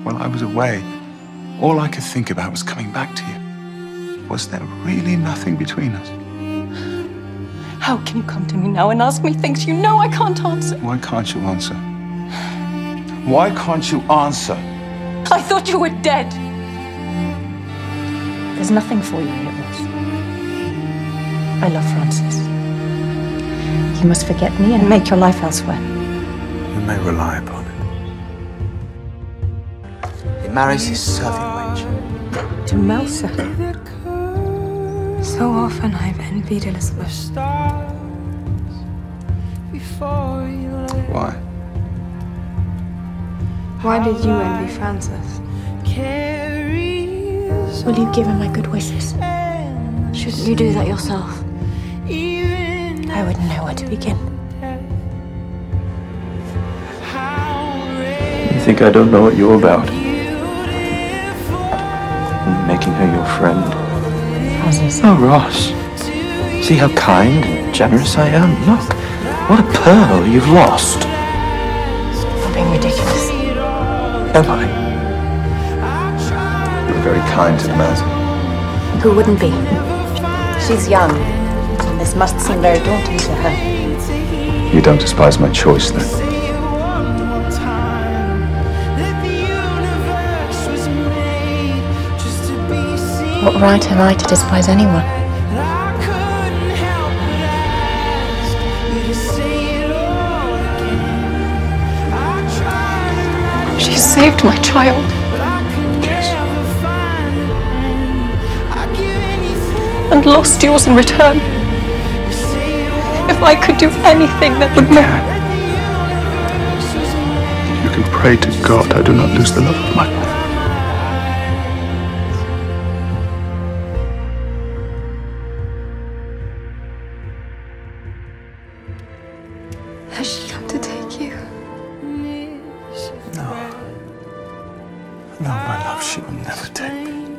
While I was away, all I could think about was coming back to you. Was there really nothing between us? How can you come to me now and ask me things you know I can't answer? Why can't you answer? Why can't you answer? I thought you were dead. There's nothing for you here, Ross. I love Francis. You must forget me and make your life elsewhere. You may rely upon it. He marries his serving wench. To Melsa. So often I've envied Elizabeth. Why? Why did you envy Francis? Will you give him my good wishes? Shouldn't you do that yourself? I wouldn't know where to begin. You think I don't know what you're about? Making her your friend. Francis. Oh, Ross. See how kind and generous I am? Look, what a pearl you've lost. You're being ridiculous. Am I? You're very kind to Melsa. Who wouldn't be? She's young, and this must seem very daunting to her. You don't despise my choice, then? What right have I to despise anyone? She saved my child. Yes. And lost yours in return. If I could do anything that would make... You can pray to God I do not lose the love of my life. Has she come to take you? No. No, my love, she will never take me.